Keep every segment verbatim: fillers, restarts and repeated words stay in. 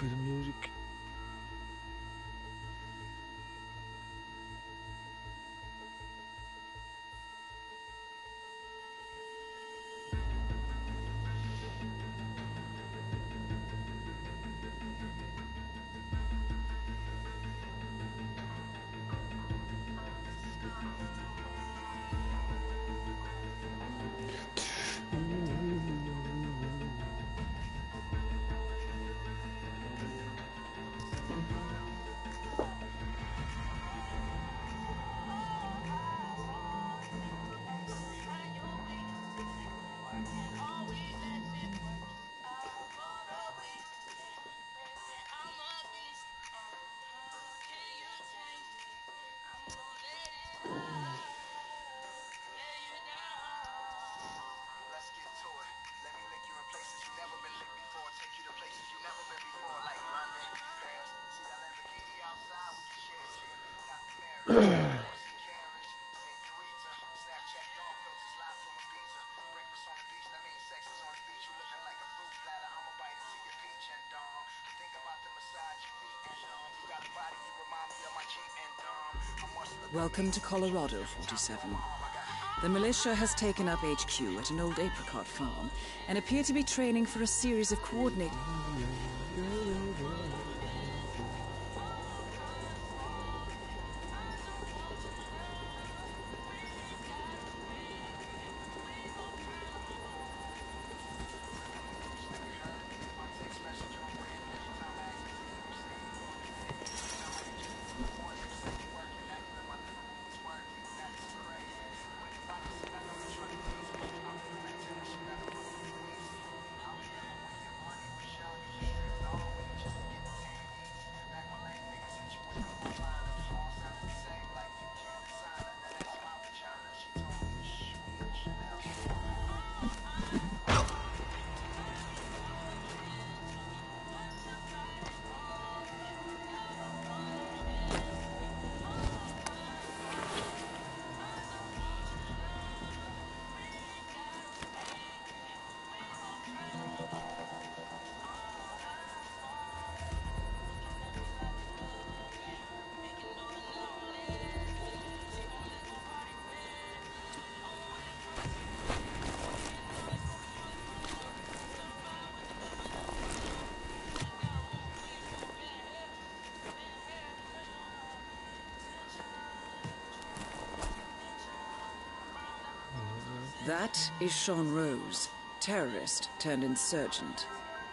for the music. Welcome to Colorado, forty-seven. The militia has taken up H Q at an old apricot farm and appear to be training for a series of coordinated... That is Sean Rose, terrorist turned insurgent.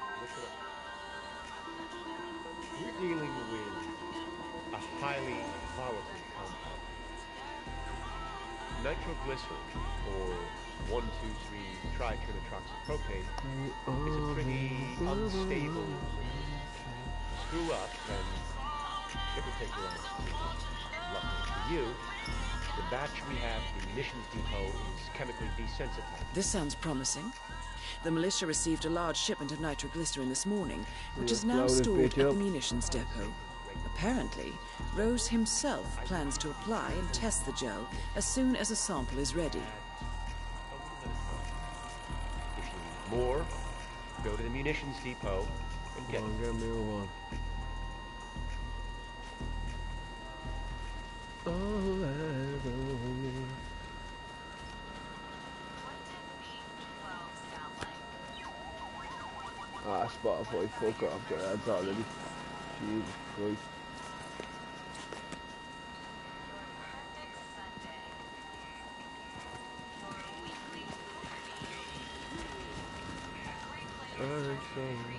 We're dealing with a highly volatile compound. Nitroglycerin, or one two three triternitroxypropane, is a pretty unstable. Screw up, and it will take you out. Luckily for you, the batch we have at the munitions depot is chemically desensitized. This sounds promising. The militia received a large shipment of nitroglycerin this morning, which is now stored at the munitions depot. Apparently, Rose himself plans to apply and test the gel as soon as a sample is ready. If you need more, go to the munitions depot and get Come on, get me one. Oh, ah, Spotify, fuck off, get ads already. Jesus Christ. Alright, so...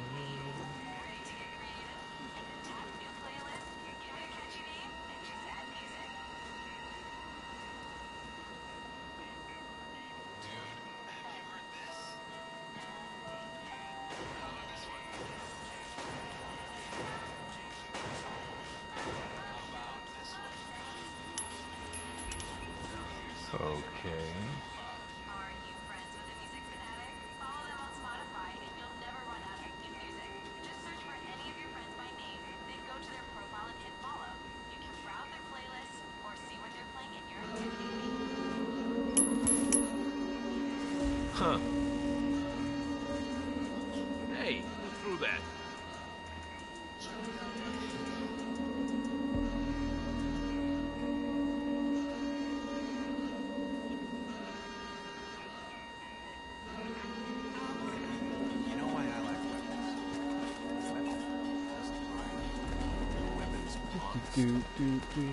Okay. Are you friends with a music fanatic? Follow them on Spotify and you'll never run out of new music. Just search for any of your friends by name, then go to their profile and hit follow. You can browse their playlists or see what they're playing in your activity. Huh. Hey, who threw that? Do, do, do.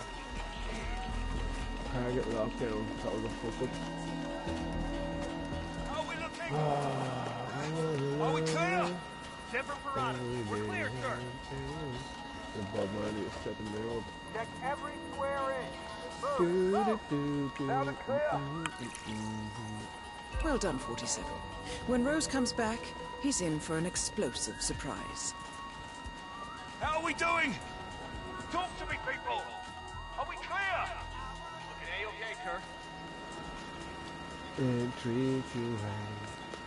Target lockdown. That was a fuck up. How are we looking? Are we clear? Semper Paratus. We're clear, sir. The Bob Marley is stepping me up. Check every square inch. Do, Move. do, do, do, Sound clear. do, do, do. Well done, forty-seven. When Rose comes back, he's in for an explosive surprise. How are we doing? Talk to me, people. Are we clear? Looking A-okay, sir. Entry to hang.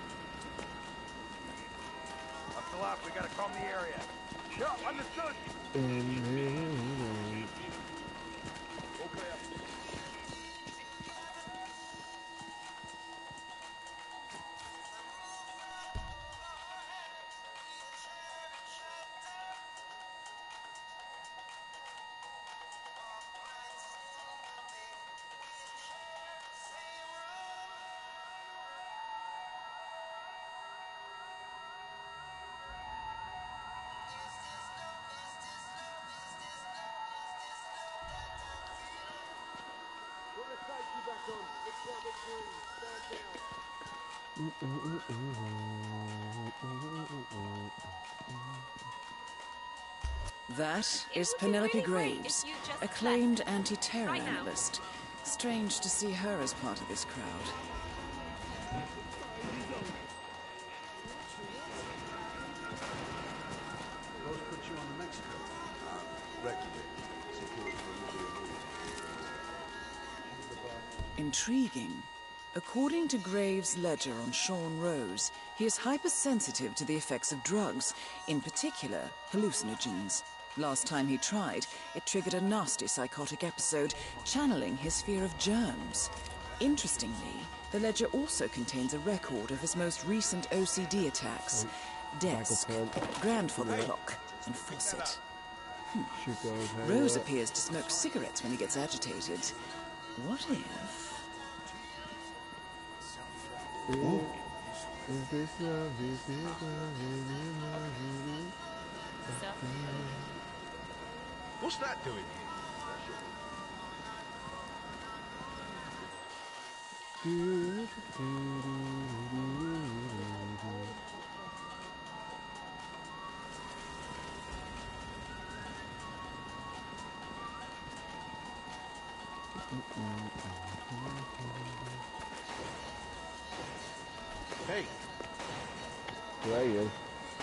Up the left, we gotta calm the area. Sure, understood. In Okay. That is Penelope Graves, acclaimed anti-terror analyst. Strange to see her as part of this crowd. Rose put you on the Mexico. Uh, regular. Security for Intriguing. According to Graves' ledger on Sean Rose, he is hypersensitive to the effects of drugs, in particular hallucinogens. Last time he tried, it triggered a nasty psychotic episode, channeling his fear of germs. Interestingly, the ledger also contains a record of his most recent O C D attacks. Desk, grandfather clock, and faucet. Hmm. Rose appears to smoke cigarettes when he gets agitated. What if... Ooh. Is this love? Is this love? Is this love? What's that doing here? Hey. Where are you? Mm.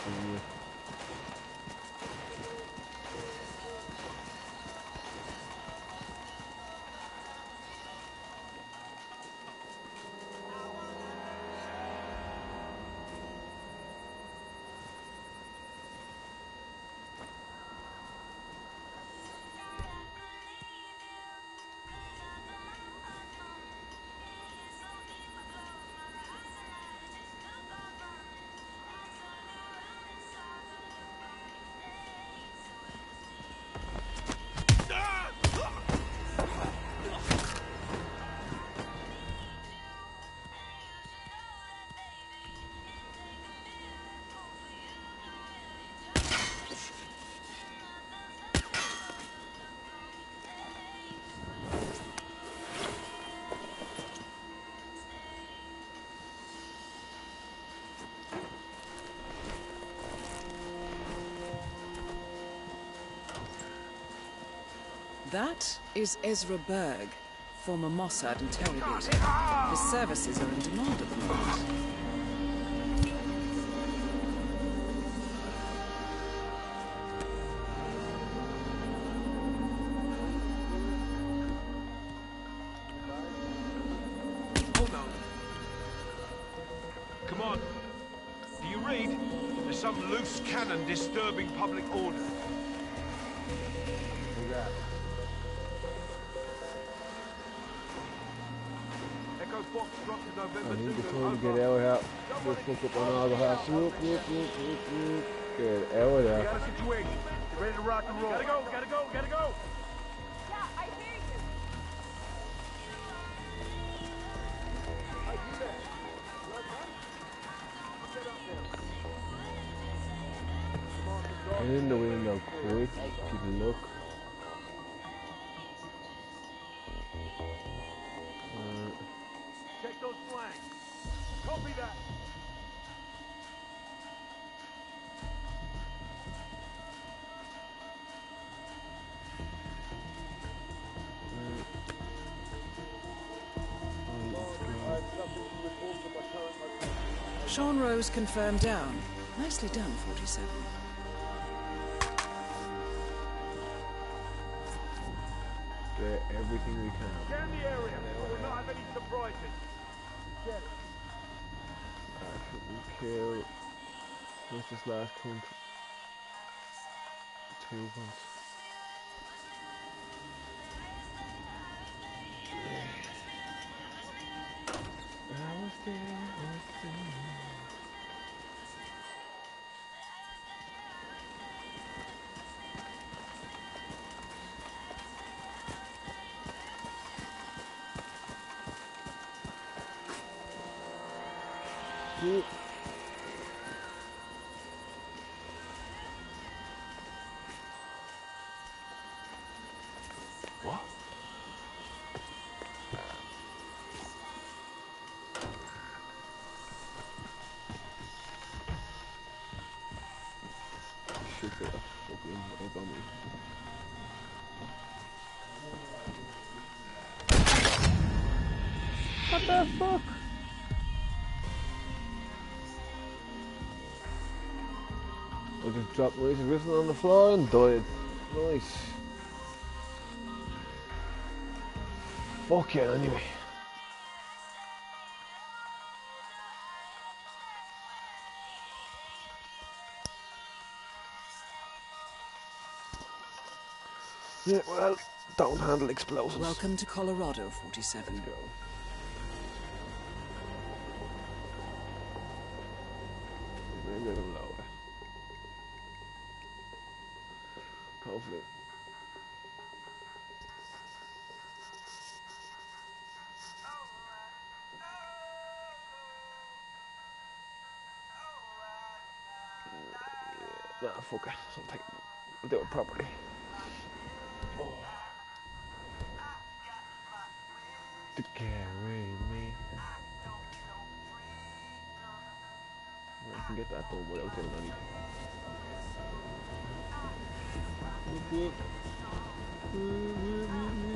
That is Ezra Berg, former Mossad interrogator. His services are in demand at the moment. Hold on. Come on. Do you read? There's some loose cannon disturbing public order. I need to try and get out of here. Just fuck up on all the house. Whoop, whoop, whoop, whoop, whoop. Get out of there. We got a situation. Ready to rock and roll. Gotta go, gotta go, gotta go. Yeah, I hear you. Get in the window quick. Keep a look. Uh, Check those flanks. Copy that. Sean Rose confirmed down. Nicely done, forty-seven. get everything we can. Scan the area, so we'll not have any surprises. Get it. Alright, we kill. Where's this last cunt? Two ones. I was there, I was there. Shit. What? Shit, that fucking up on me. What the fuck? I just dropped my whistle on the floor and died. Nice. Fuck yeah, anyway. Yeah, well, don't handle explosives. Welcome to Colorado, forty-seven. Let's go. Maybe a little lower. Hopefully. Yeah, nah, fuck it. I'll take it. I'll do it properly. Oh. To carry me. I can get that done without doing anything. Whoop, whoop.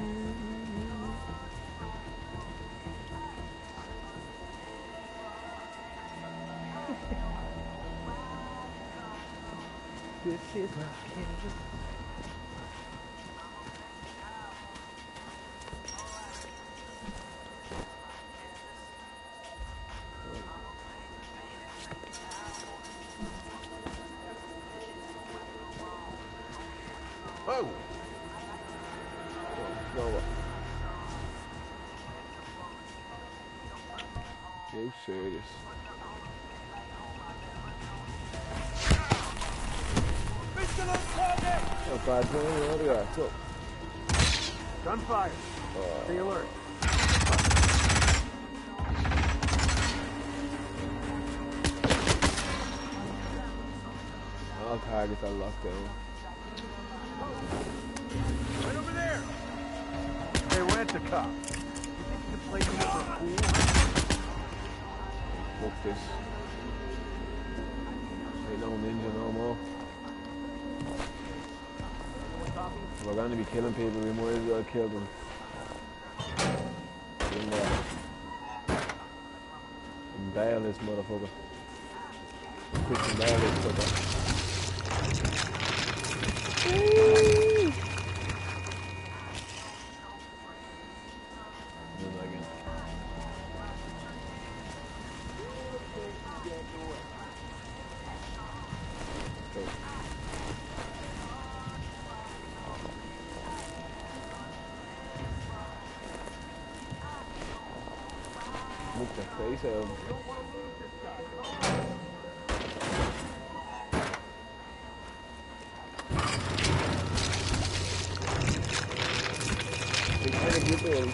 This is my kingdom. Oh! No, what? You serious? Not bad, man. What do you got? Look. Gunfire. Uh, Stay alert. All targets are locked down. Right over there. Hey, rent-a-cop. You think you can play me as a fool? Fuck this. Ain't no ninja no more. If we're gonna be killing people, we might as well kill them. In there. And bail this motherfucker. Quick and bail this motherfucker. Look the face out of him. They kind of get there.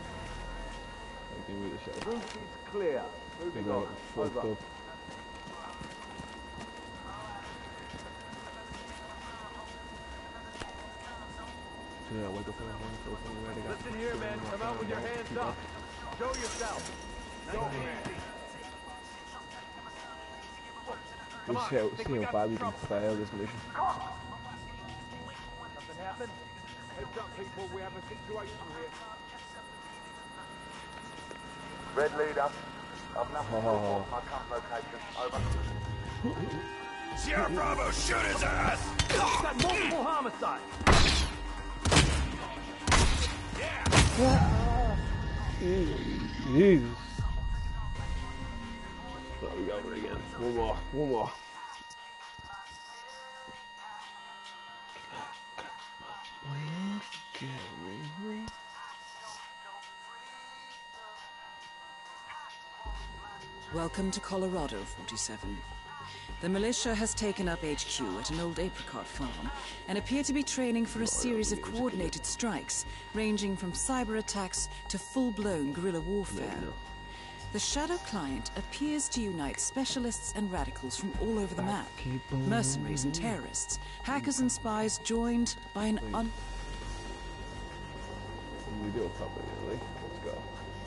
I think we just shot. Roof is clear. They Moving got on. it fucked Over. up. Yeah, wake up from the home, so ready to Listen here, man. Come out with your hands up. Show yourself. Go easy. We'll see how, see how bad we can fail this mission. Nothing happened? Heads up, people. We have a situation here. Red leader. I'm not Oh. my camp location. Over. Sierra Bravo, shoot his ass! Got multiple homicides. Jesus. Oh, we got it again. One more, one more. Welcome to Colorado, forty-seven. The militia has taken up H Q at an old apricot farm and appear to be training for a series of coordinated strikes, ranging from cyber attacks to full-blown guerrilla warfare. The Shadow Client appears to unite specialists and radicals from all over the map. Mercenaries and terrorists, hackers and spies joined by an un... We do it properly, really. Let's go.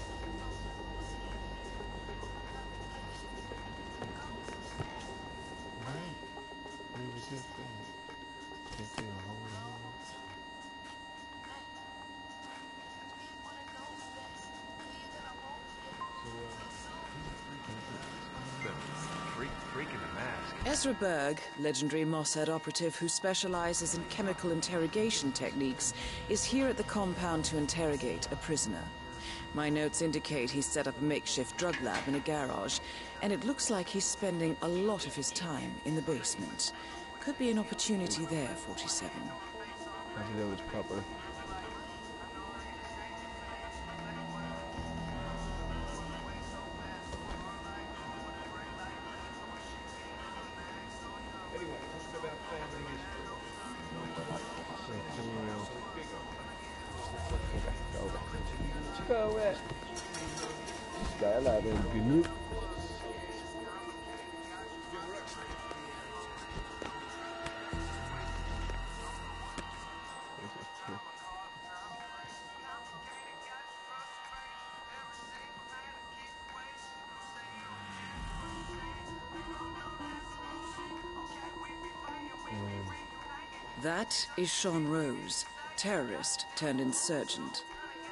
Freak, freak in the mask. Ezra Berg, legendary Mossad operative who specializes in chemical interrogation techniques, is here at the compound to interrogate a prisoner. My notes indicate he's set up a makeshift drug lab in a garage, and it looks like he's spending a lot of his time in the basement. Could be an opportunity there, forty-seven. Have to do this properly. Go it. Skyline and good. That is Sean Rose, terrorist turned insurgent.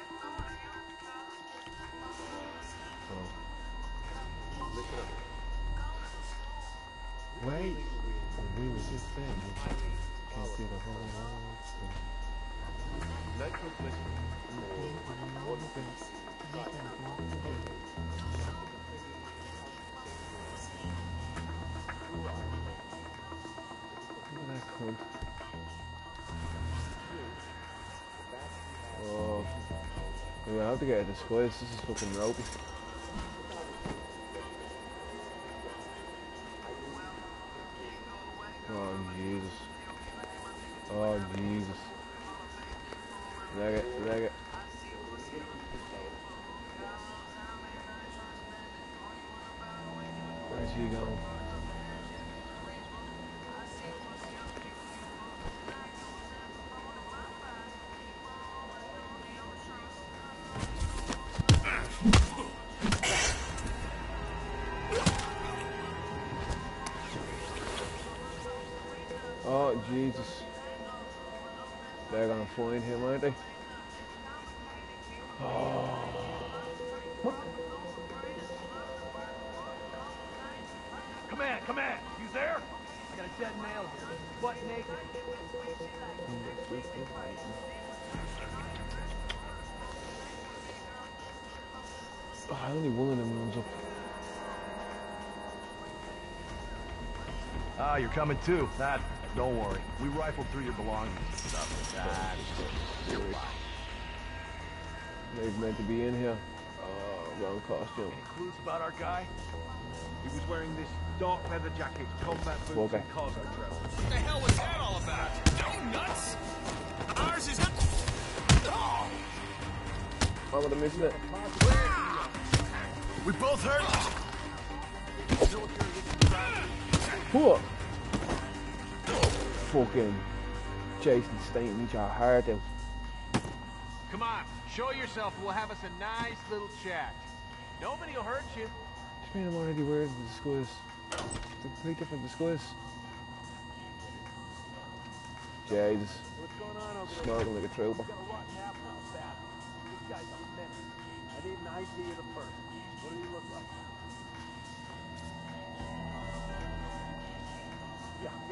Wait. We were just there. Can't see the whole Look at that cunt. Oh. We have to get this place. This is fucking ropey. Oh, Jesus. Oh, Jesus. Leg it, leg it. Where's he going? Oh, Jesus. They're gonna find him, aren't they? Oh. Command, command! You there? I got a dead male here. Butt naked. Oh, only one of them runs up. Ah, you're coming too. That, don't worry. We rifled through your belongings and stuff. That, you're fine. They're meant to be in here. Oh, wrong costume. Any clues about our guy? He was wearing this dark leather jacket, combat boots, Okay. and cargo trousers. What the hell was that all about? No nuts! Ours is... Oh! I would have missed it. We both hurt? What? Fucking Jason Statham, each our heart out. Come on, show yourself and we'll have us a nice little chat. Nobody will hurt you. Just made him already wearing the disguise. It's a complete different disguise. Jesus. What's going on over there? Snorting like a trooper. Got a rotten apple out back. This guy's a menace. I need an I D of the person. What does he look like? Yeah, yeah.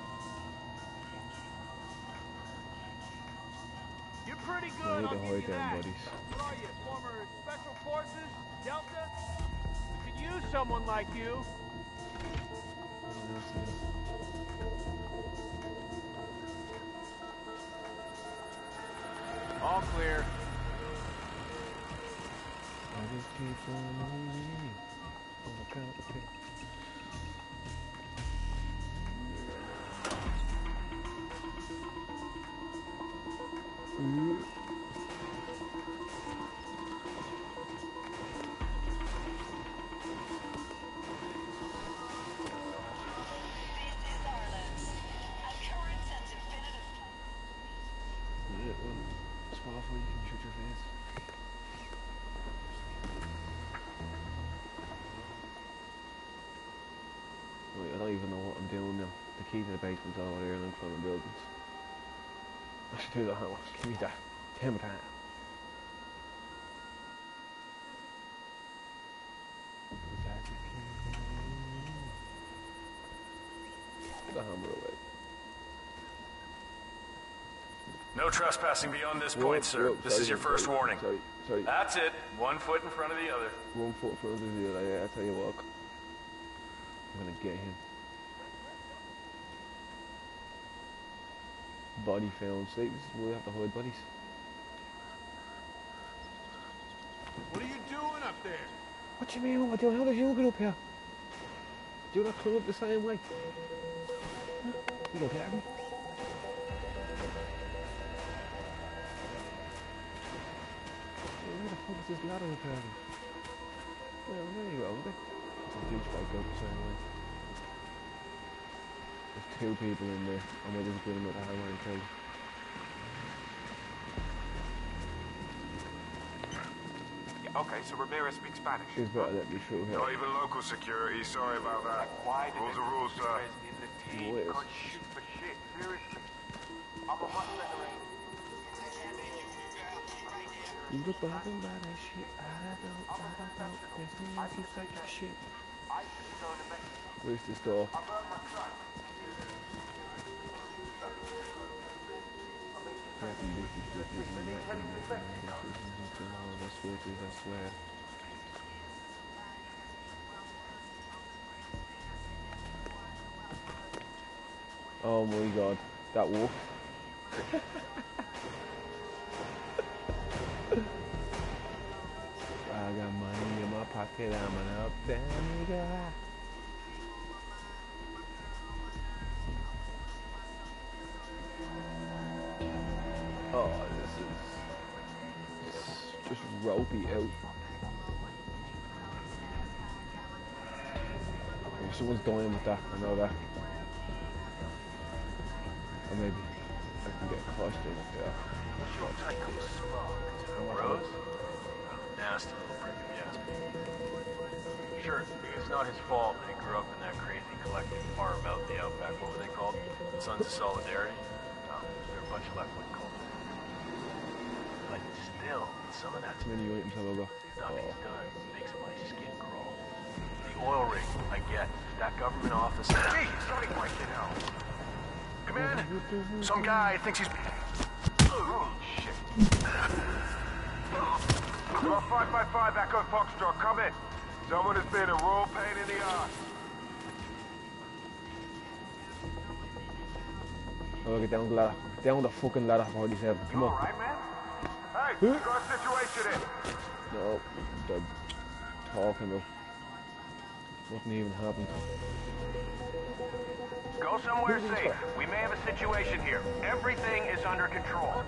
You're pretty We good, need I'll to give hide you them, that. buddies. What are you, former Special Forces? Delta? We could use someone like you. All clear. Mm. Yeah, well, Spotify, you can shoot your face. Wait, I don't even know what I'm doing now. The key to the basement's over there and I'm climbing buildings. I should do that, huh? Give me that. Damn it, that. Put the hammer away. No trespassing beyond this Whoa, point, sir. whoa, this sorry, is your first sorry, warning. Sorry, sorry. That's it. One foot in front of the other. One foot in front of the other. Yeah, I tell you what. I'm gonna get him. Body found. See, this is where we have to hide bodies. What are you doing up there? What do you mean? What am I doing? How did you get up here? Do you not climb up the same way? You don't get me. Where the fuck is this ladder up here? Well, there you go. It's a douchebag go up the same way. There's two people in there. I might just get him with a hammer and kill him. Okay, so Rivera speaks Spanish. He's better let me through here. Not even local security, sorry about that. Why did Rules are rules, sir. in the team What is? can't shoot for shit? Seriously. I'm a much better aim. You look bothered by that shit. I don't, I don't, there's no way to take that shit. I should go to Mexico. Where's this door? I burned my truck. I swear. Oh my god, that wolf. I got money in my pocket, I'm an up-down nigga. Oh, this is just ropey out. Oh, someone's dying with that, I know that. Or maybe I can get a costume up there. What's your take on the spark? Rose? Nasty little prick, if you ask me. Sure, it's not his fault that he grew up in that crazy collective farm out in the outback. What were they called? Sons of Solidarity? No, they're a bunch of left-wing cults. But still, some of that Too many items, however. stuff Oh. he's done makes my skin crawl. The oil rig, I get. That government office. Gee, somebody breaking out. Come in. Some guy thinks he's. Oh, shit. Well, five by five, Echo Foxtrot, come in. Someone has been a raw pain in the ass. Oh, get down the ladder. Down the fucking ladder, forty-seven. Come You on. alright, man? Hey, we got a situation here. No, they're talking about. Nothing even happened. Go somewhere safe. We may have a situation here. Everything is under control.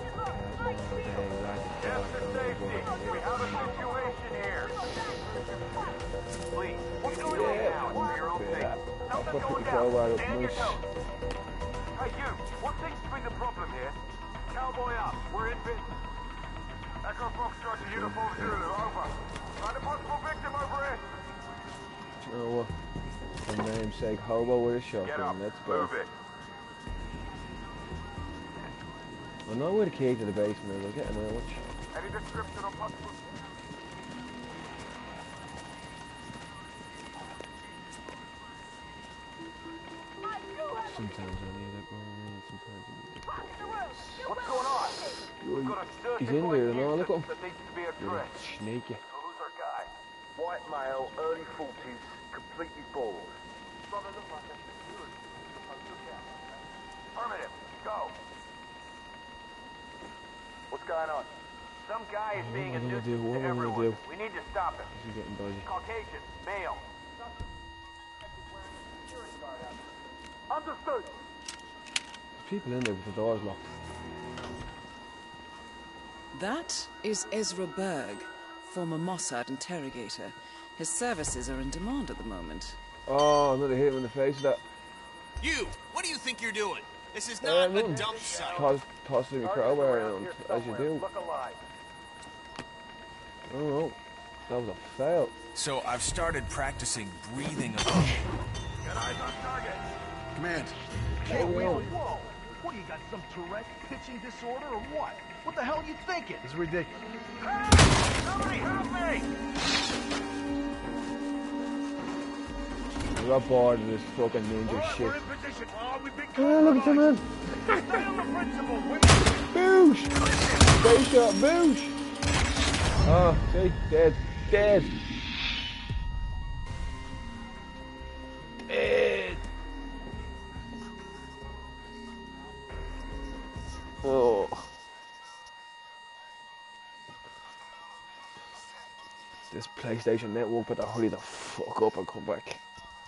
Yes, to safety. We have a situation here. Please, what's going on now? For your own sake. Something's going down. Stay on your toes. Hey, you. What seems to be the problem here? Cowboy up. We're in business. Echo Foxtrot to Uniform Zulu, over. Find a possible victim over here. You know what? For namesake, hobo with a shotgun. Let's go. Move it. I know where the key to the basement is. I'll get him out much. Any description of possible... Sometimes I need it, sometimes I need it. What's going on? We've got a He's in there, no, look at him. that needs to be addressed. Sneaky. So who's our guy? White male, early forties, completely bald. Affirmative. Go. What's going on? Some guy is being a nuisance to everyone. We need to stop him. This is getting dodgy. Caucasian, male. Understood. There's people in there with the doors locked. That is Ezra Berg, former Mossad interrogator. His services are in demand at the moment. Oh, another hit him in the face with that. You! What do you think you're doing? This is not Um, a dump site. Toss, tossing the crowbar around, as you do. Look alive. Oh no, that was a fail. So I've started practicing breathing above. Got eyes on target. Command. There we go. Whoa! What, do you got some Tourette pitching disorder or what? What the hell are you thinking? It's ridiculous. Hey! Somebody help me! I got bored of this fucking ninja Alright, shit. we're in position. Oh, we've been Oh, look at him, man. Stay on the principle. We're... Boosh! Face shot, boosh! Oh, see? Dead. Dead. Dead. Oh. This PlayStation Network better hurry the fuck up and come back.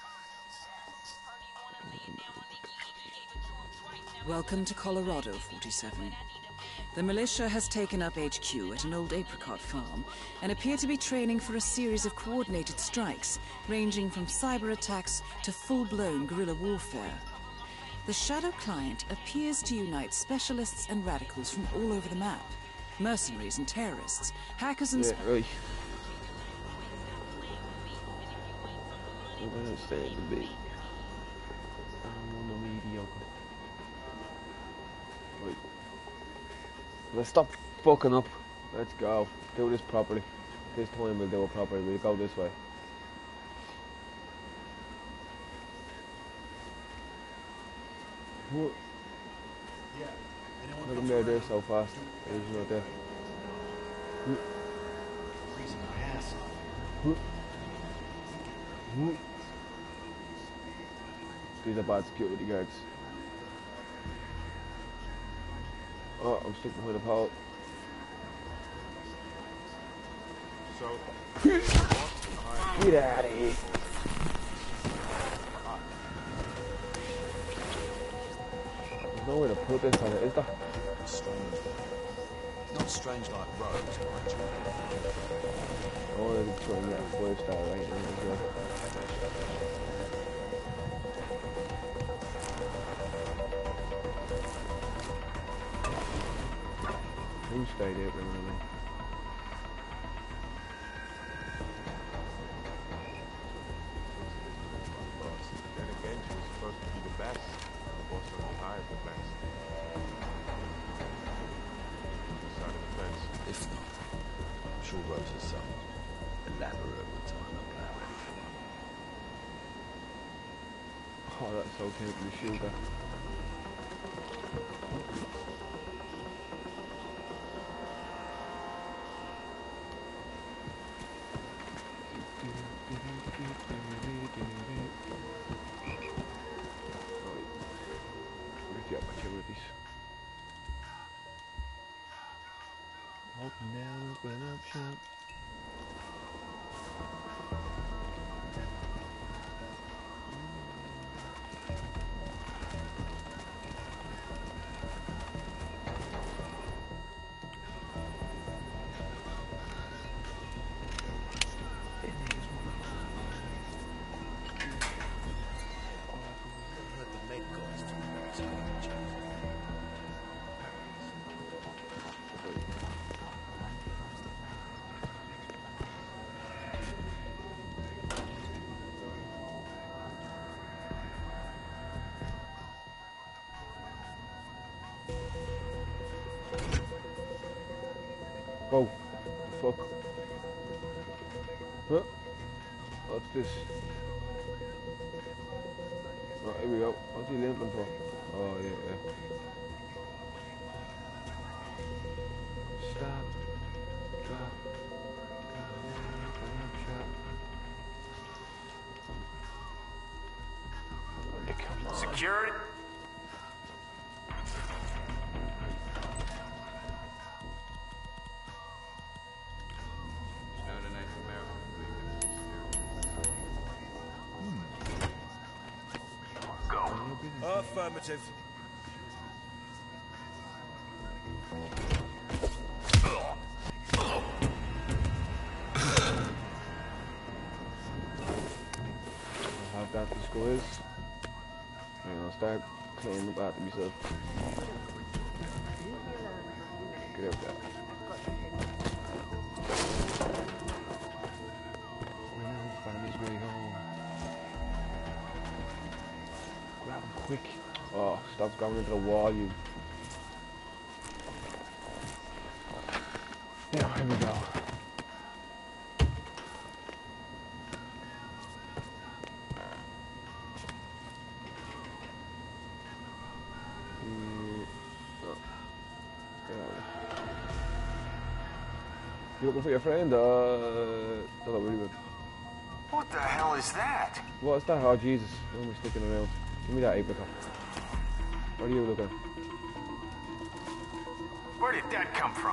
Welcome to Colorado, forty-seven. The militia has taken up H Q at an old apricot farm and appear to be training for a series of coordinated strikes, ranging from cyber attacks to full-blown guerrilla warfare. The Shadow Client appears to unite specialists and radicals from all over the map. Mercenaries and terrorists, hackers and... Yeah, right. I'm gonna stay in the beat. I'm on the mediocre. Right. Let's stop fucking up. Let's go. Do this properly. This time we'll do it properly. We'll go this way. What? Yeah. Anyone Look at comes him there, there around, so fast. He's not there. freezing my ass off. These are bad security guards. Oh, I'm stuck behind a pole. So, Get out of here. There's nowhere to put this on it, is there? Strange. Not strange like roads, mind you. Oh, they're trying to get a five star right now as well. Who stayed out there, really? then again, she was supposed to be the best. Also, hired the best. This side of the fence. If not, I'm sure Rose has some elaborate retirement plan ready for them. Oh, that's so cute to shoot that. Where's the opportunities? Open down, open up shop. Let the late guys talk about telling each other. Oh, fuck. Huh? What's this? Oh, here we go. What's he limping for? Oh, yeah, yeah. Stop. Drop. Come on. Secured. Affirmative. I have got these squares. And I'll start cleaning up after myself. Get out there. We'll find his way home. Grab him quick. Oh, stop going into the wall, you. Yeah, here we go. You looking for your friend? Uh, don't know really good. What the hell is that? What's that? Oh, Jesus. Why am I sticking around? Give me that apricot. What are you looking? Where did that come from?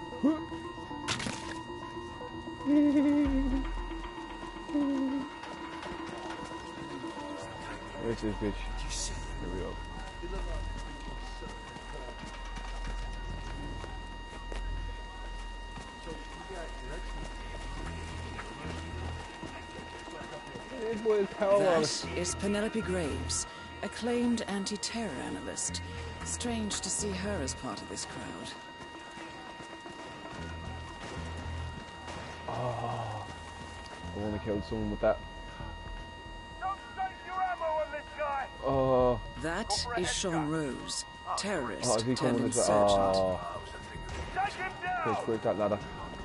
Where's this bitch? Here we go. That is Penelope Graves, acclaimed anti-terror analyst. Strange to see her as part of this crowd. Oh, I want to kill someone with that. Don't save your ammo on this guy. Oh. That is Sean Rose, terrorist Oh, is he turned coming as insurgent. well? Oh. Take him down. Please break that ladder.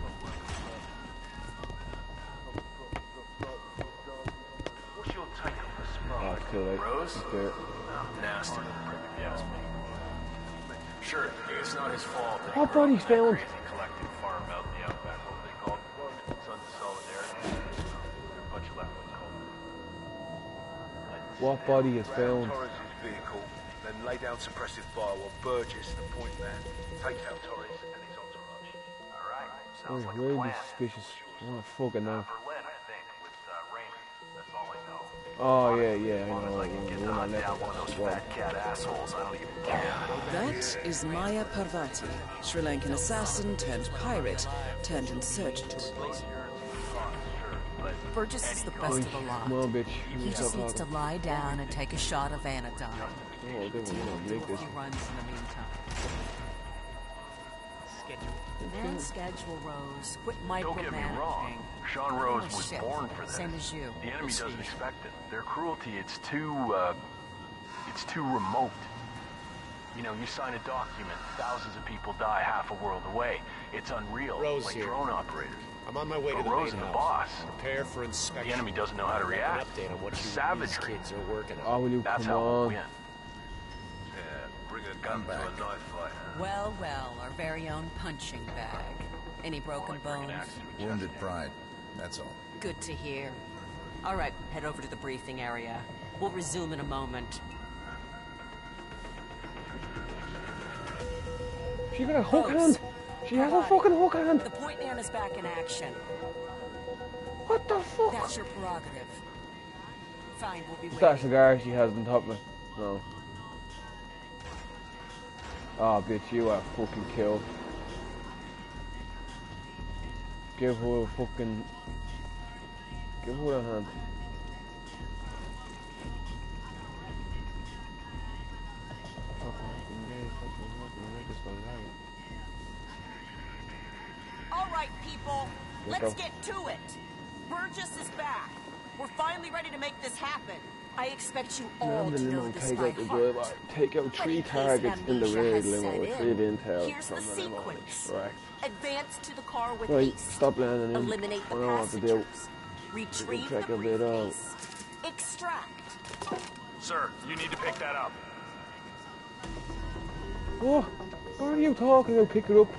What's your take on the spot? Oh, it's too late. Rose? He's there. Nasty little prick, if you ask me. Sure, it's not his fault. that he What grew up body's in that found? crazy collective farm out in the outback. What were they called? Sons of Solidarity. They're a bunch of left-wing cultists. What body is found? Torres' vehicle, then lay down suppressive fire while Burgess, the point man, takes out Torres and his entourage. All right. Oh, Sounds like a really plan. suspicious. Oh, fucking know. Berlin, I think, with uh, Raymond. That's all I know. Oh, yeah, yeah, I know. As long as I can get The to one I hunt left down with one of that those squad. fat cat assholes, I don't even care. That is Maya Parvati, Sri Lankan assassin turned pirate turned insurgent. Burgess is the best of the lot. Come on, bitch. He just needs to lie down and take a shot of anodyne. Oh, they Deal won't with make this. he runs in the meantime. Man schedule, Rose. Quit micromanaging. Don't get me wrong. Sean Rose Oh, was shit. born for this. Same as you. The enemy doesn't expect it. Their cruelty, it's too, uh, it's too remote. You know, you sign a document, thousands of people die half a world away. It's unreal, Rose like here. drone operators. I'm on my way to But the Rose main is the house. boss. Prepare for inspection. The enemy doesn't know how to I'll make react. An update on what The you savagery. kids are working on. Oh, will you That's come how we'll on? win. Yeah, bring a gun to a knife fight. Well, well, our very own punching bag. Any broken bones? Wounded pride, that's all. Good to hear. All right, head over to the briefing area. We'll resume in a moment. She got a hook Rose. hand. She has a fucking hook hand. The point man is back in action. What the fuck? That's your prerogative. Fine, we'll be Is that a waiting. cigar she has on top of it? No. Oh, bitch, you are fucking killed. Give her a fucking... Give her a hand. All right, people, Let's let's go. get to it. Burgess is back. We're finally ready to make this happen. I expect you all to know this take by out the heart. driver. Take out three targets in the rear of the limo. Retrieve intel Here's from the the limo and sequence. extract. Advance to the car with Right, haste. stop landing in. Eliminate the I know what to do. passengers. Retrieve Check the a bit out. briefcase. Extract. Sir, you need to pick that up. What? What are you talking about? Pick it up.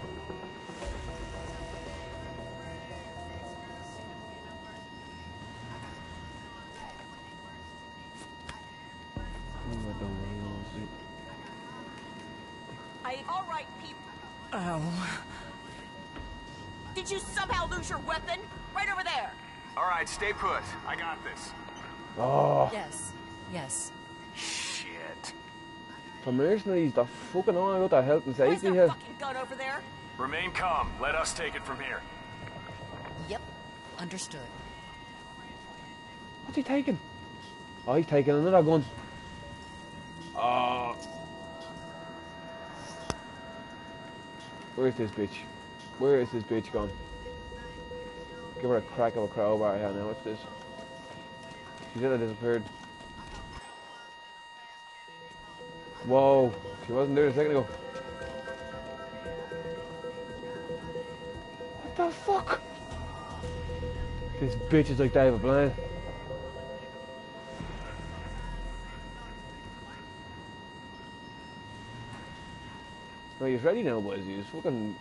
I, all right, people. Oh. Did you somehow lose your weapon? Right over there. All right, stay put. I got this. Oh. Yes. Yes. Shit. For mercenaries, they're fucking on about their health and Where's safety that here. fucking gun over there? Remain calm. Let us take it from here. Yep. Understood. What's he taking? Oh, he's taking another gun. Oh. Where's this bitch? Where is this bitch gone? Give her a crack of a crowbar here now. What's this? She said I disappeared. Whoa. She wasn't there a second ago. What the fuck? This bitch is like David Blaine. No, he's ready now, boys. He's fucking...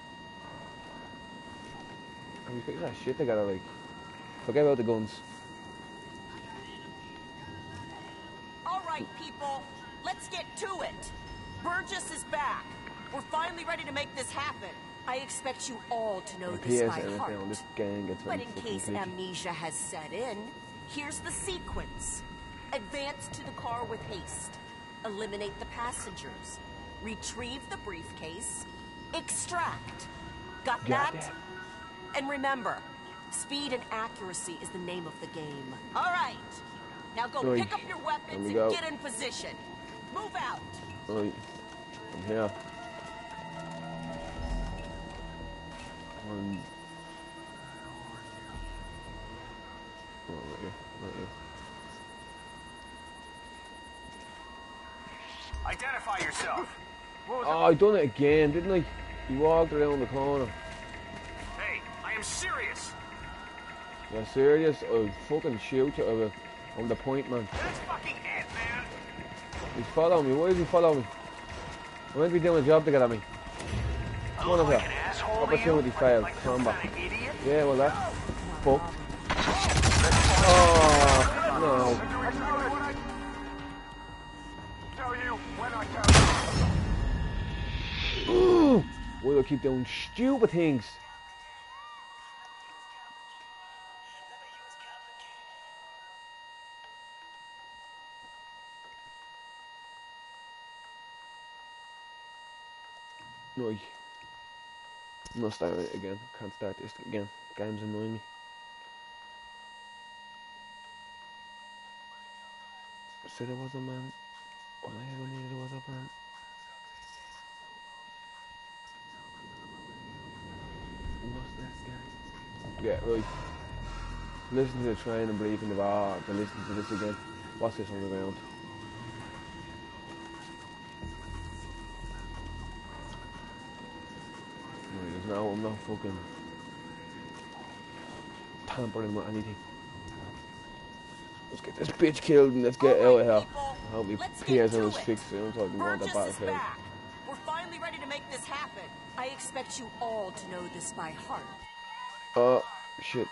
Oh, he's got that shit together, like... Forget about the guns. Alright, people. Let's get to it. Burgess is back. We're finally ready to make this happen. I expect you all to know this by heart. This gang gets But in case crazy. amnesia has set in, here's the sequence. Advance to the car with haste. Eliminate the passengers. Retrieve the briefcase. Extract. Got that? that? And remember, speed and accuracy is the name of the game. All right. Now go Oi. pick up your weapons and go. get in position. Move out. Right. I'm here. One. Oh, right here. Right here. Identify yourself. Oh, I done it again, didn't I? He walked around the corner. Hey, I am serious. You're serious? I'll fucking shoot you over on the point, man. That's fucking it, man. He's following me. Why is he following me? I might be doing a job to get at me. Come on over here. Opportunity failed. Combat. Yeah, well that's fucked. Oh, no. Ooh, why do I keep doing stupid things? No, I'm not starting it again. Can't start this again. Game's annoying me. Said there was a man. All I ever needed was a man. What's this guy? Yeah, right. Listen to the train and briefing the bar, then listen to this again. What's this on the ground? Right, there's no, I'm not fucking tampering with anything. Let's get this bitch killed and let's get out of here. I hope he P S L is fixed soon so I can go on the battlefield. We're finally ready to make this happen. I expect you all to know this by heart. Oh, shit.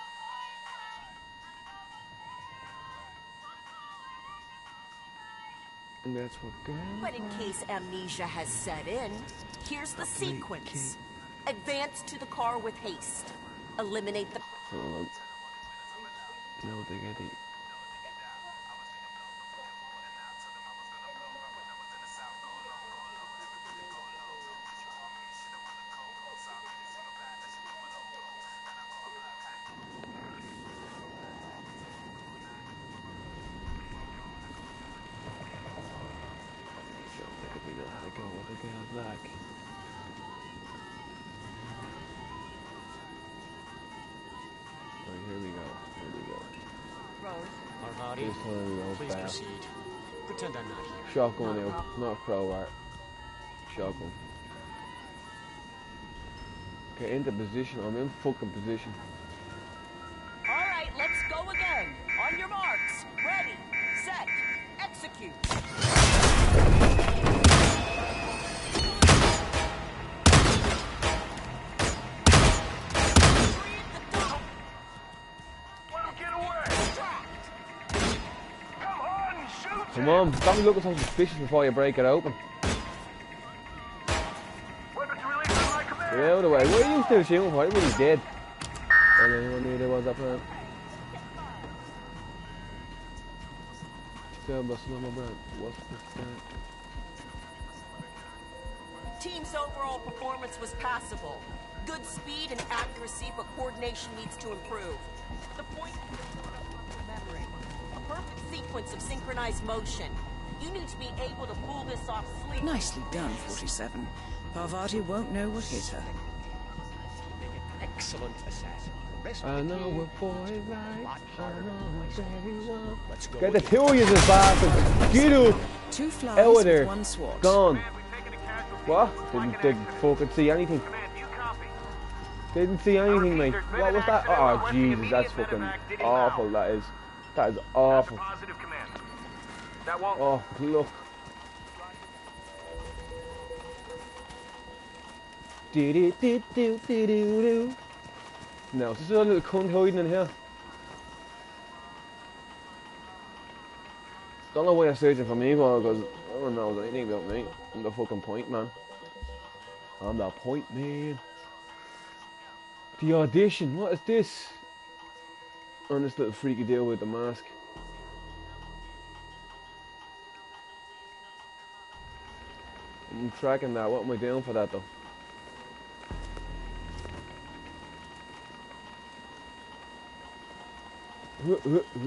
And that's what girl. But in case amnesia has set in, here's the sequence. Advance to the car with haste. Eliminate the... Hold on. No, they get it. Black. Right, here we go. Here we go. Arvadi, please proceed. Pretend I'm not here. Shotgun out, not a crowbar. Shotgun. Get into position. I'm in fucking position. All right, let's go again. On your marks. Ready, set, execute. Come on, stop me looking so suspicious before you break it open. Get out of the way. What are you still shooting for? Everybody's dead. I knew there was that plan. What's the Team's overall performance was passable. Good speed and accuracy, but coordination needs to improve. The point is remembering a perfect sequence of synchronized motion. You need to be able to pull this off sleep. Nicely done, forty-seven. Parvati won't know what hit her. Excellent assassin. I know a boy like I know very well. Get the two of you, this bastard. Get up. Two flies out of there. with one swat. Gone. What? Didn't, didn't fucking see anything. Didn't see anything, mate. What was that? Oh, Jesus, that's fucking awful, that is. That is awful. Oh, look. Do do do do do do. No, is this a little cunt hiding in here? Don't know why you're searching for me, because I don't know anything about me. I'm the fucking point man. I'm the point man. The audition, what is this? On this little freaky deal with the mask. I'm tracking that. What am I doing for that though? Let's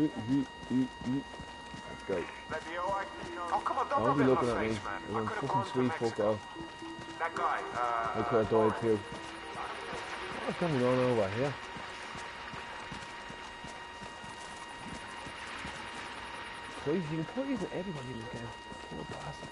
go. Oh, come on, don't, Don't be looking at me. I'm fucking sweet fuck off. That guy, uh... I could have died too. What's going on over here? Poison, you can poison everybody in this game. Poor bastards.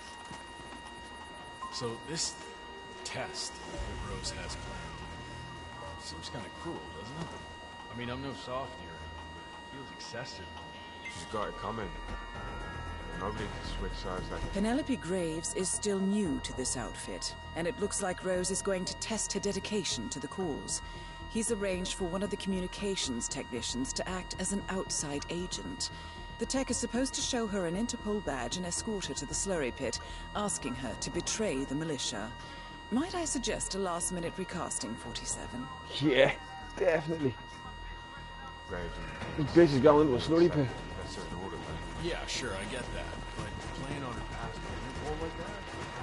So this test that Rose has planned seems kind of cruel, doesn't it? I mean, I'm no softie or anything, but it feels excessive. She's got it coming. Nobody can switch sides like that. Penelope Graves is still new to this outfit, and it looks like Rose is going to test her dedication to the cause. He's arranged for one of the communications technicians to act as an outside agent. The tech is supposed to show her an Interpol badge and escort her to the slurry pit, asking her to betray the militia. Might I suggest a last-minute recasting, forty-seven? Yeah, definitely. This bitch is going into a slurry pit. Yeah, sure, I get that. But playing on her past all like that?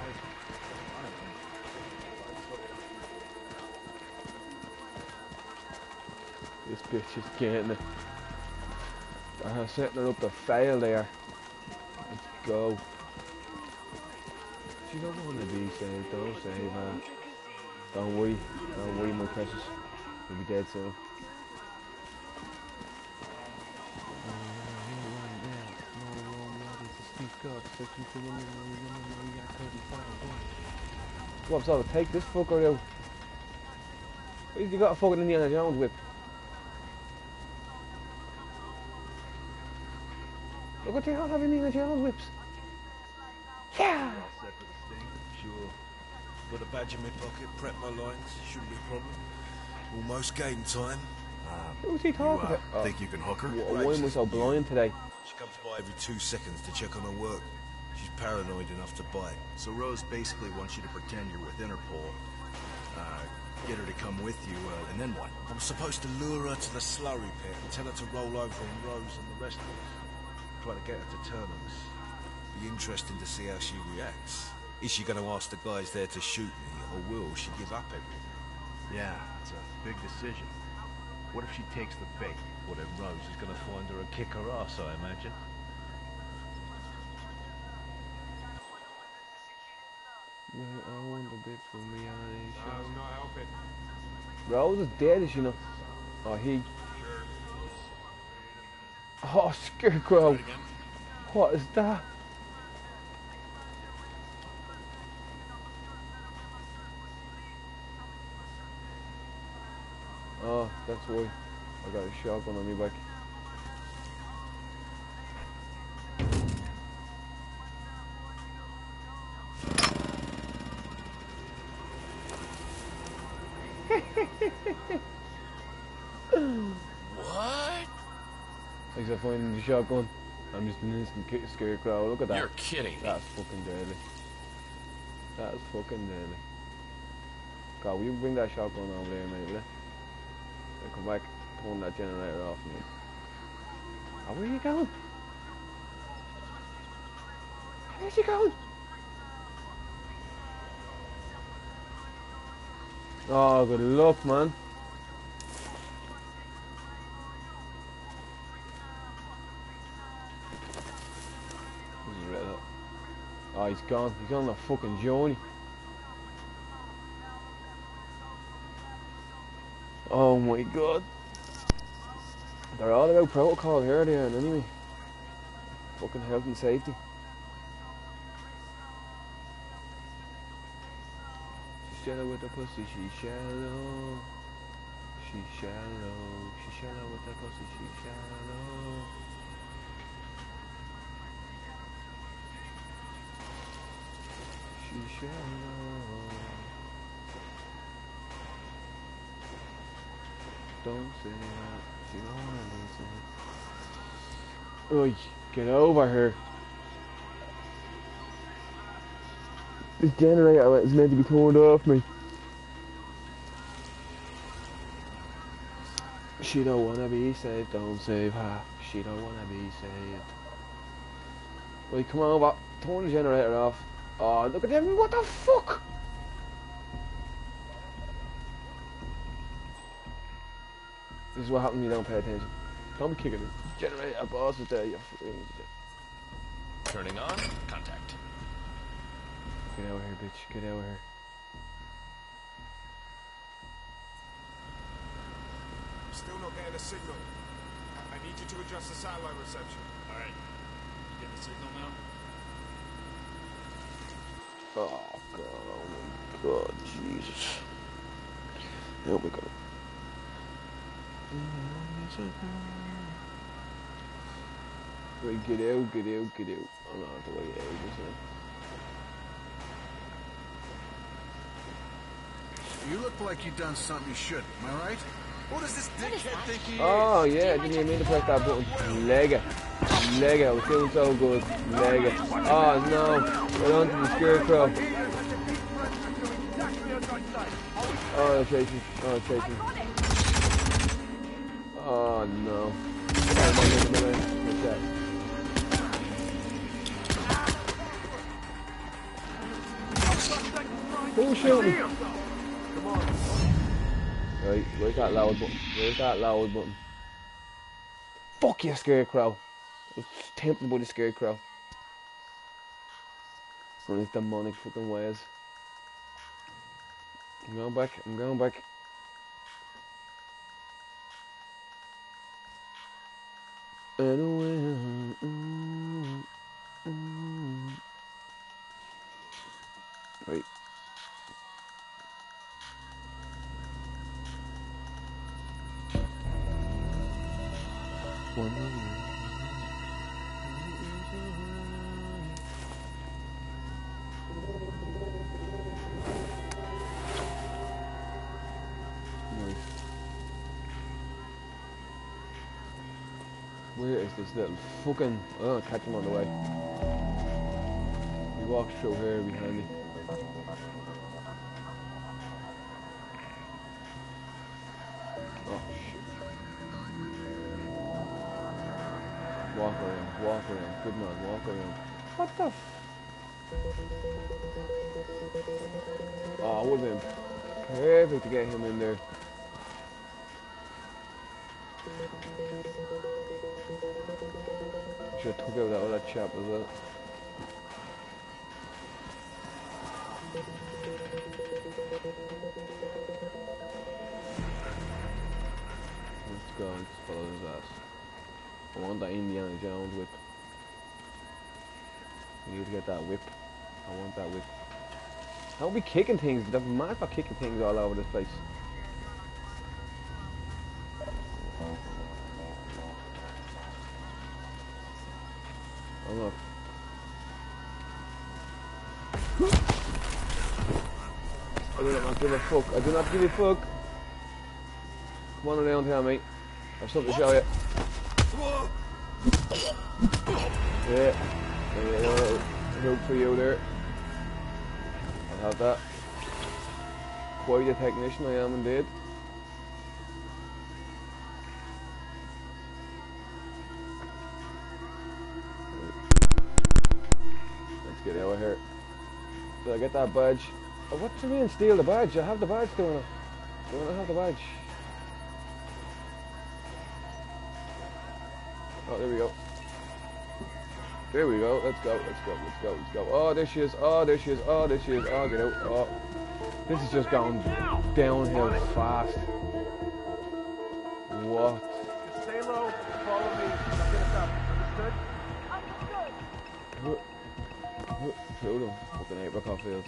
This bitch is getting it. Uh, setting her up to fail there. Let's go. She don't want to be saved, don't save her. Don't worry, don't worry my precious. You'll be dead soon. What's up? Take this fucker out. You got a fucking Indiana Jones whip. Look what they all have Indiana Jones whips. Yeah! Sure. Got a badge in my pocket, prep my lines, shouldn't be a problem. Almost game time. Um, Who's he talking you, uh, about? Oh. Think you can hook her? Why am I so blind today? She comes by every two seconds to check on her work. She's paranoid enough to bite. So Rose basically wants you to pretend you're with Interpol, uh, get her to come with you, uh, and then what? I'm supposed to lure her to the slurry pit and tell her to roll over on Rose and the rest of us. Try to get her to turn on us. Be interesting to see how she reacts. Is she going to ask the guys there to shoot me, or will she give up everything? Yeah, it's a big decision. What if she takes the bait? Well, then Rose is going to find her and kick her ass, I imagine. I want a bit from reality show. That's not helping. Rose is dead, is she not? Or he? Oh, Scarecrow. What is that? Oh, that's why I got a shotgun on me back. What? Thanks for finding the shotgun. I'm just an instant Scarecrow. Look at that. You're kidding me. That's fucking deadly. That is fucking deadly. God, will you bring that shotgun over there, mate, will you? I'll come back, turn that generator off, mate. Oh, where are you going? Where's he going? Oh, good luck, man. Oh, he's gone. He's on the fucking journey. Oh my god. They're all about protocol here, they are, anyway. Fucking health and safety. She's shallow with the pussy, she's shallow. She's shallow. She's shallow with the pussy, she's shallow. She's shallow. Don't say that. She don't wanna listen. Oi, get over here. This generator is meant to be turned off me. She don't wanna be saved, don't save her. She don't wanna be saved. Right, come over. Turn the generator off. Oh, look at them. What the fuck? This is what happens when you don't pay attention. Don't be kicking the generator bosses there, you fucking. Turning on. Contact. Get out of here, bitch. Get out of here. Still not getting a signal. I, I need you to adjust the satellite reception. All right. You get the signal now? Oh god, oh my god, Jesus. Help me, God. Right, get out, get out, get out. I'm not have to wait ages now. You look like you've done something you shouldn't, am I right? What does this dickhead think he is? Oh yeah, I didn't even mean to press that button. Leg it. Leg it, I was feeling so good. Leg it. Oh no, we're on to the Scarecrow. Oh, it's chasing. Oh, it's chasing. Oh no. What's that? Who's shooting? Right, where's that loud button? Where's that loud button? Fuck you, Scarecrow. I was tempted by the Scarecrow. On his demonic fucking ways. I'm going back, I'm going back. Anyway, mm, mm. Right. One Where is this little fucking... Oh, catch him on the way. He walks through here behind me. Oh, shit. Walk around, walk around. Good man, walk around. What the f... Oh, it would have been perfect to get him in there. Should have took out that other chap as well. Let's go and follow his ass. I want that Indiana Jones whip. We need to get that whip. I want that whip. Don't be kicking things. They're mad for kicking things all over this place. Oh look. I do not give a fuck. I do not give a fuck. Come on down here, mate. I have something to show you. Yeah. There you go. Hook for you there. I'll have that. Quite a technician I am indeed. Let's get out of here. Did I get that badge? Oh, what do you mean steal the badge? I have the badge, don't I? Don't I have the badge? Oh, there we go. There we go. Let's go. Let's go. Let's go. Let's go. Oh, there she is. Oh, there she is. Oh, there she is. Oh, get out. Oh, this is just going downhill fast. What? Just stay low. Follow me. I'll get us up. Understood? Understood. Through them. Fucking apricot fields.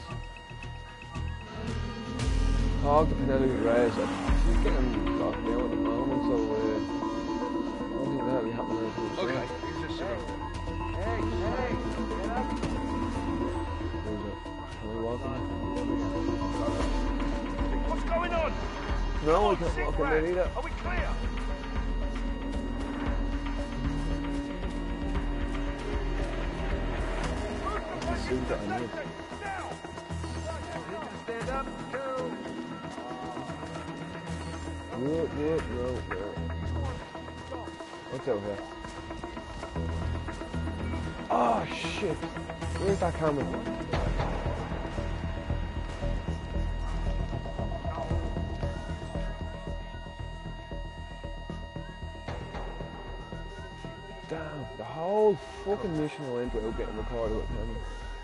Talk to Penelope Grace. She's getting locked down at the moment, so uh, I don't think that'll be happening anytime soon. Okay, here's this civilian. Hey, hey, get up. Where's it? Can we walk in? What's going on? No, we can't walk in there either. Are we clear? That's the suit that I need. Stand up. Two. Whoop, whoop, no, no. What's over here? Oh shit! Where's that camera? Damn, the whole fucking mission I went without getting recorded with camera.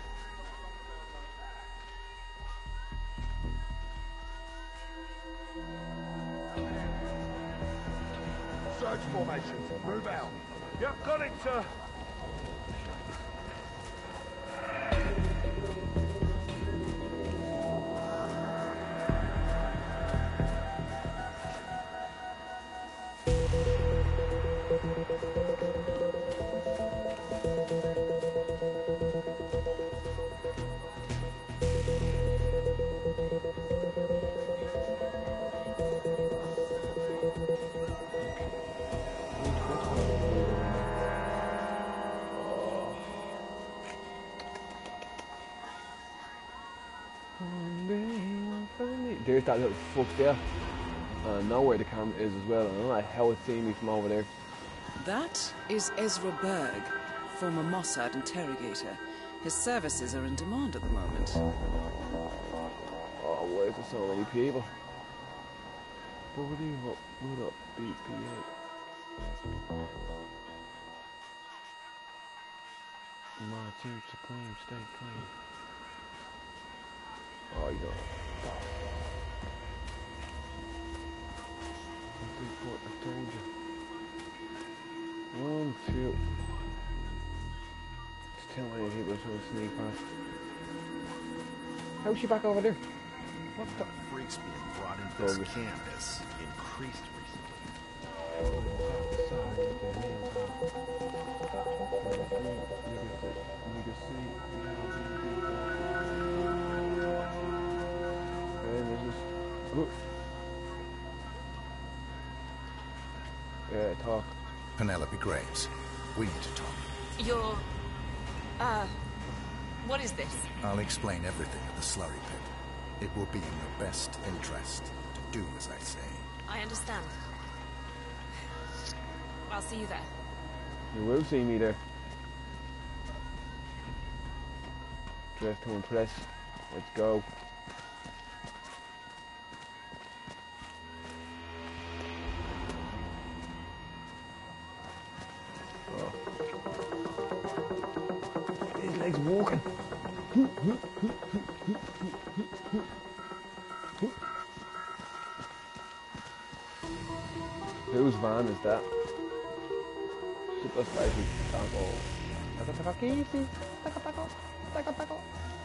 Search formation. Move out. Yep, got it, sir. There's that little fuck there. I know where the camera is as well. I don't know how it's seeing me from over there. That is Ezra Berg, former Mossad interrogator. His services are in demand at the moment. Oh, why is there so many people? Booty up, boot up, B P A. Martin Supreme, stay clean. Oh, you know. I told you. One, two. It's too many people trying to sneak past. How's she back over there? What the freaks being brought into this campus increased recently? Yeah, talk. Penelope Graves, we need to talk. You're... Uh... What is this? I'll explain everything at the slurry pit. It will be in your best interest to do as I say. I understand. I'll see you there. You will see me there. Dress to impress. Let's go. Oh. His legs walking. Whose van is that? super spicy taco. Taco taco easy. Taco taco. Taco taco.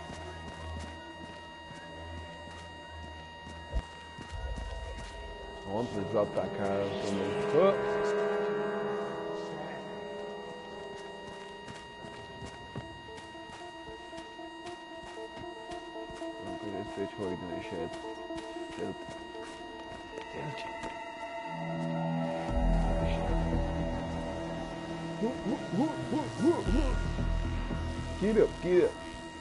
I want to drop that car or something. Oh. Look at this bitch hiding in the shed. Filth. Filth. Get up, get up.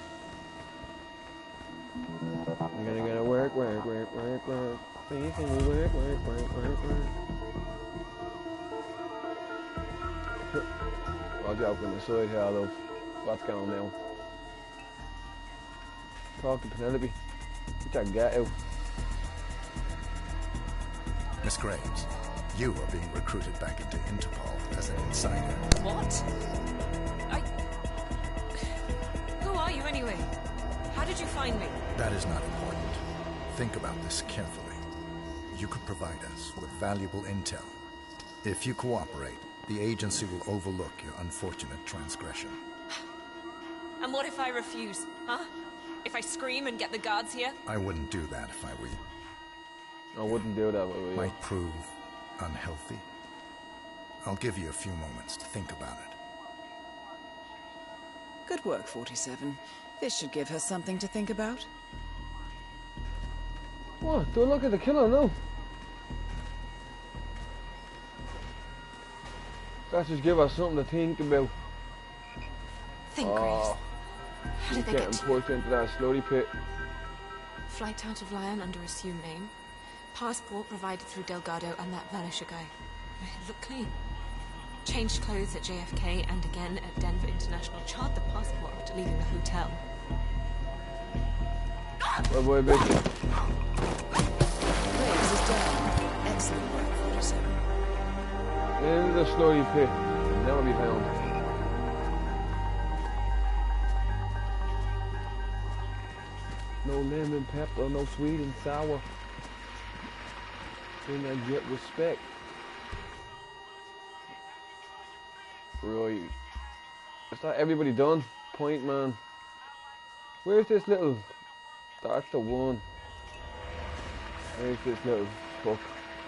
I'm gonna gotta work, work, work, work, work. Please can we work, work, work, work, work. I'll joke on the side here, love. What's going on now? Talk to Penelope. Which I got out. Miss Graves, you are being recruited back into Interpol as an insider. What? I... Who are you anyway? How did you find me? That is not important. Think about this carefully. You could provide us with valuable intel. If you cooperate, the agency will overlook your unfortunate transgression. And what if I refuse, huh? If I scream and get the guards here? I wouldn't do that if I were you. I wouldn't do that if I were you. Might prove unhealthy. I'll give you a few moments to think about it. Good work, forty-seven. This should give her something to think about. What? Don't look at the killer, no. That should give us something to think about. Think, oh, Graves. How did they get getting pushed into that slurry pit. Flight out of Lyon under assumed name. Passport provided through Delgado and that Vanisher guy. Look clean. Changed clothes at J F K and again at Denver International. Charred the passport after leaving the hotel. Oh boy, bitch. Graves is down. Excellent work, forty-seven. In the slurry pit. Never be found. No lemon pepper, no sweet and sour. Then I get respect. Right. Is that everybody done? Point man. Where's this little... That's the one. Where's this little fuck?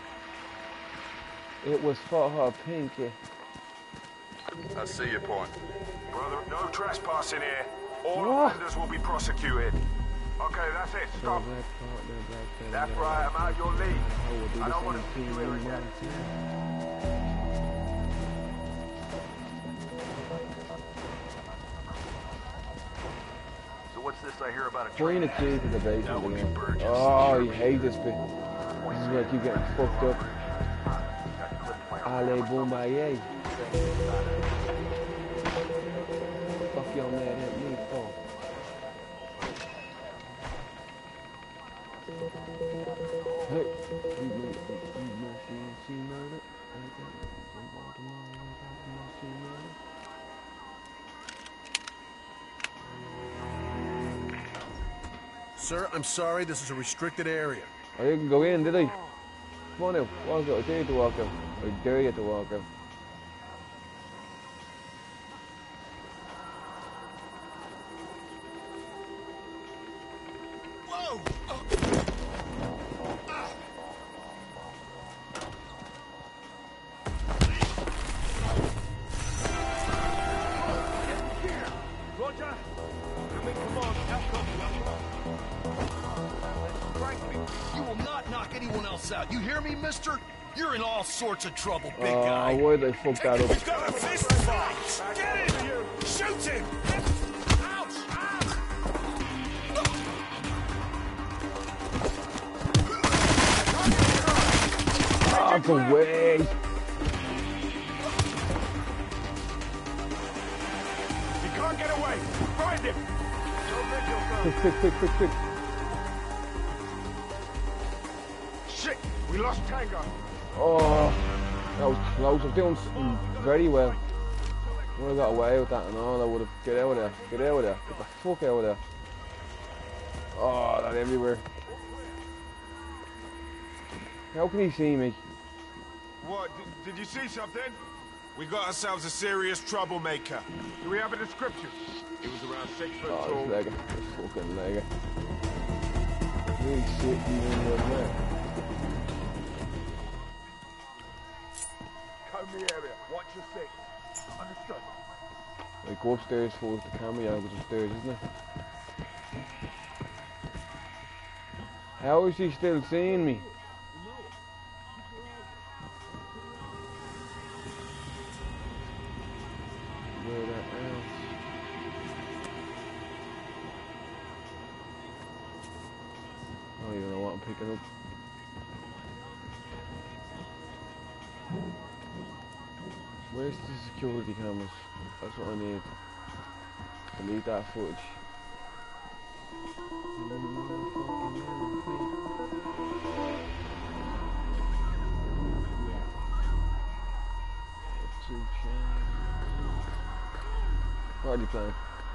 It was for her pinky. I see your point. Brother, no trespassing here. All What? offenders will be prosecuted. Okay, that's it. Stop. That's right, I'm out your league. I don't want to see you here again. So what's this I hear about a Bring train? the key to the basement That would be again. Burgess. Oh, you hate this bit. This is where I keep getting fucked up. Allez, Boombaye. Fuck y'all mad at me for? Hey. Sir, I'm sorry, this is a restricted area. Oh, you can go in, did I? Come on now, walk out. I dare you to walk out. I dare you to walk out. Whoa! Oh. Ah. Roger. I mean, come on, help come. Frankly, You will not knock anyone else out. You hear me, mister? You're in all sorts of trouble, big Oh, guy. why'd they fuck that up? he's got a fist fight. Get in! Shoot him! Ouch! Out the way! He can't get away. Find him. Quick, quick, quick, quick, quick. Shit! We lost Tango. Oh, that was close. I was doing s- very well. I would have got away with that and all. I would have. Get out of there. Get out of there. Get the fuck out of there. Oh, that everywhere. How can he see me? What? Did, did you see something? We got ourselves a serious troublemaker. Do we have a description? He was around six foot Oh, tall. this legger. This fucking legger. Really shit even was there. Comb the area. Watch your six. Understood. Like, go upstairs for the camera angle's upstairs, isn't it? How is he still seeing me? Where that else? Oh, you don't know what I'm picking up. Where's the security cameras? That's what I need. Delete that footage. What are you playing?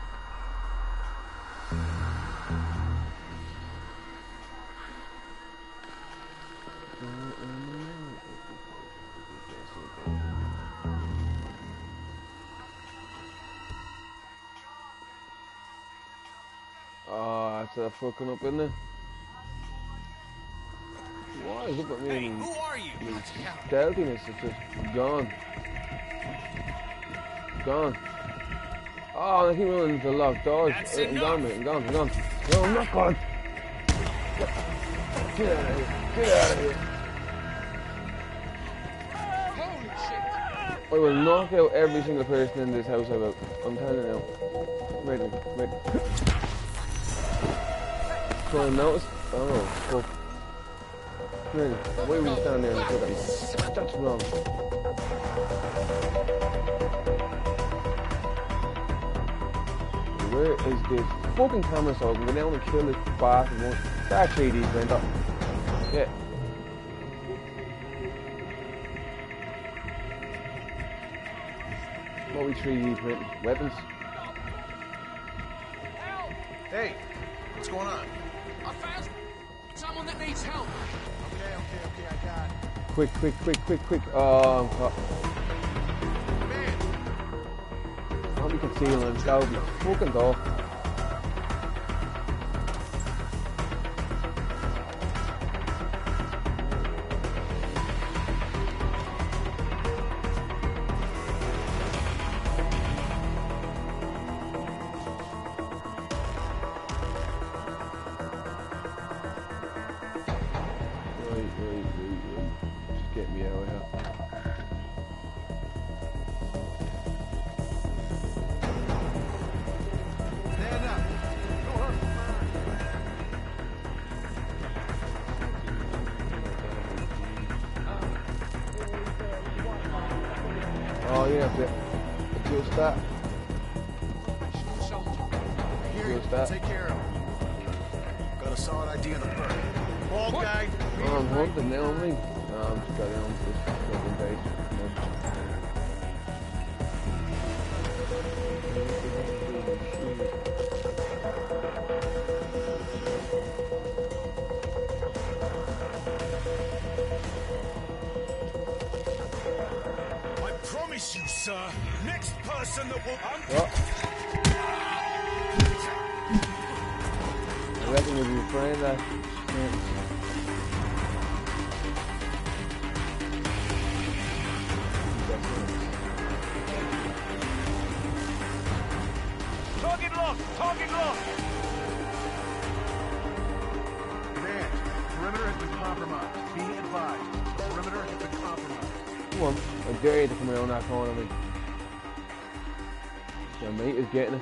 Oh, that's a fucking up, isn't it? What is up with me? Hey, who are you? Stealthiness is just gone. Gone. Oh, I keep running into locked doors. That's I'm gone, mate. I'm gone. I'm gone. No, I'm not gone. Get out of here. Get out of here. Holy shit! I will knock out every single person in this house about. I'm telling you now. Ready, ready. So I noticed. Oh, fuck. Really? Why were you standing there and look at me? That's wrong. Where is this fucking camera so I can go down and kill this bastard one? That three D printer. Yeah. What we three D printing? Weapons? Hey, what's going on? I found someone that needs help. Okay, okay, okay, I got it. Quick, quick, quick, quick, quick. Oh, I'm caught. I hope you can see him and go open the fucking door. Wait, wait, wait, wait. Just get me out of here. Stand up. Go hurt. Oh yeah, but just that. Here, Just that. take care of him. Got a solid idea on the bird. Ball guy. Oh, I'm hunting now, me. No, I'm just got down to this fucking page. I promise you, sir. Next person that will... What? I reckon you'll be afraid of that. Target locked! Target locked! Man, perimeter has been compromised. Be advised. Perimeter has been compromised. Come on, I dare you to come around that corner, mate. Your mate is getting it.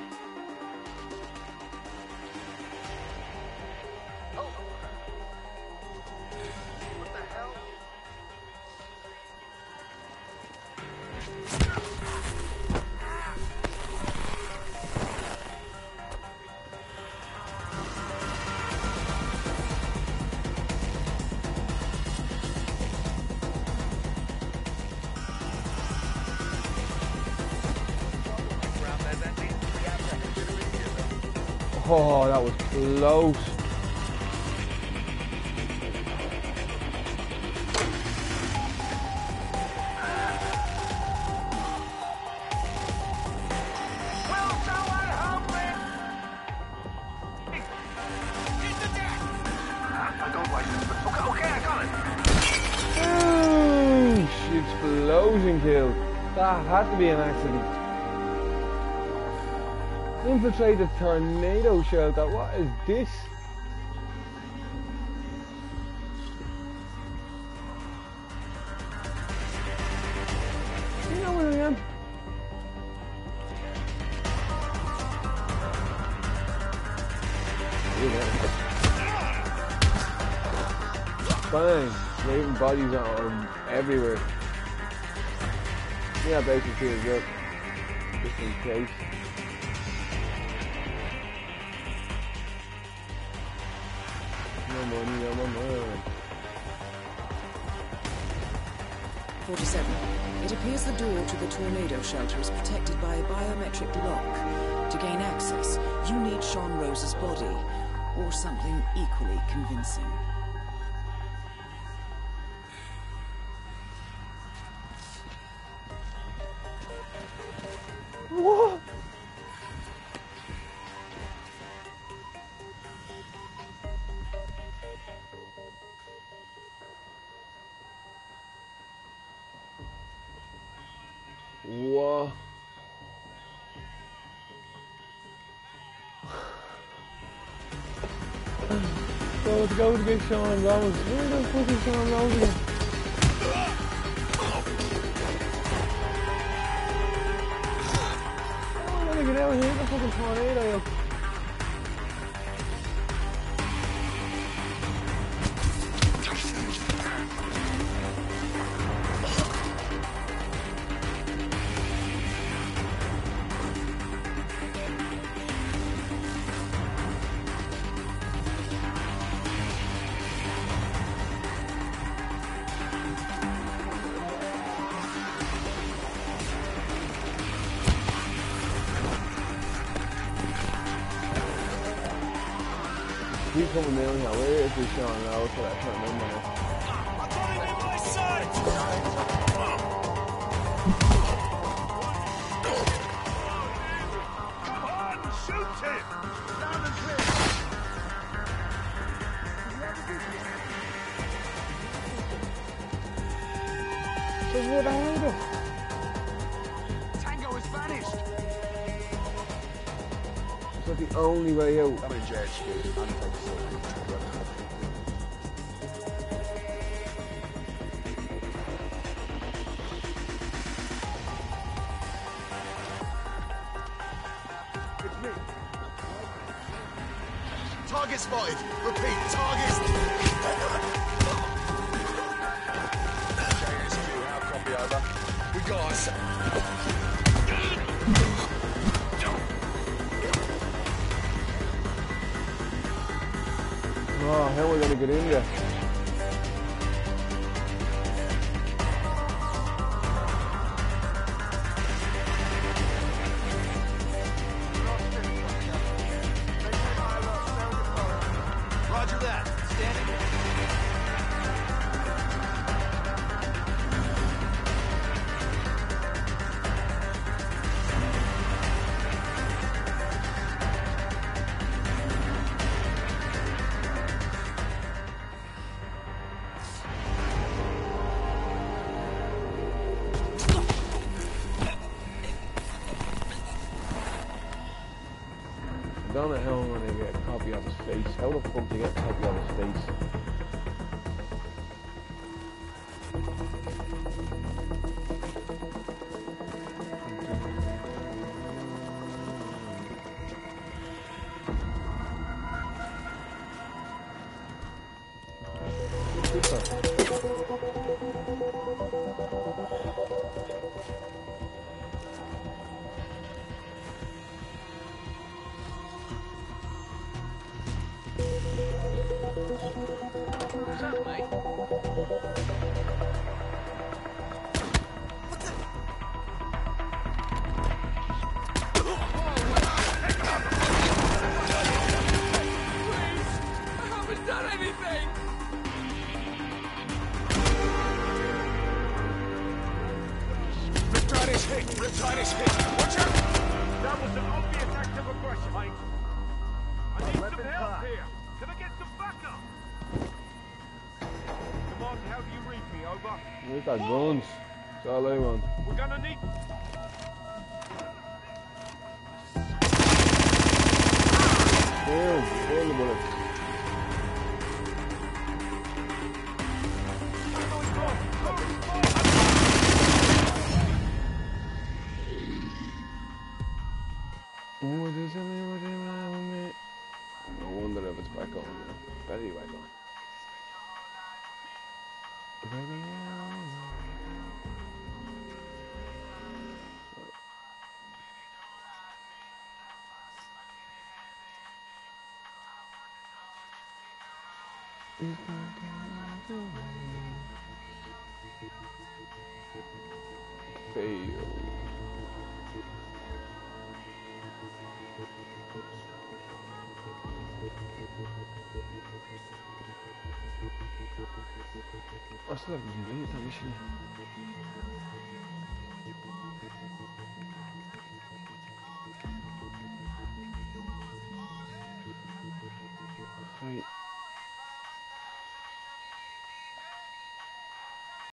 Oh, that was close. Ah, had to be an accident. Infiltrated tornado shelter. What is this? You know where I am? Bang! Leaving bodies on everywhere. Yeah, basically as well. Just in case. No money, no money. forty-seven. It appears the door to the tornado shelter is protected by a biometric lock. To gain access, you need Sean Rose's body, or something equally convincing. What? Whoa. So let's go to get Sean Rose. Where the fuck is Sean Rose again? Oh, I gotta get out of here. The fucking tornado. Keep coming down here. Where is this Sean Rose? I can't remember now. Come on, shoot him! Down and clear! So what happened? Tango has vanished! It's like the only way out. I'm in jet ski. I'm taking Target spotted. Repeat, target. J S Q, how copy over? We got us. Oh, how are we gonna get in there? Roger that. Standing. I don't know how I'm gonna get a copy of his face. How the fuck do you get a copy of his face? Where's that guns? That's all I want. We're gonna need... Boom, all the bullets. Oh, does it? No wonder if it's back on now. Better be back on. Baby, fail. I still haven't completed that mission.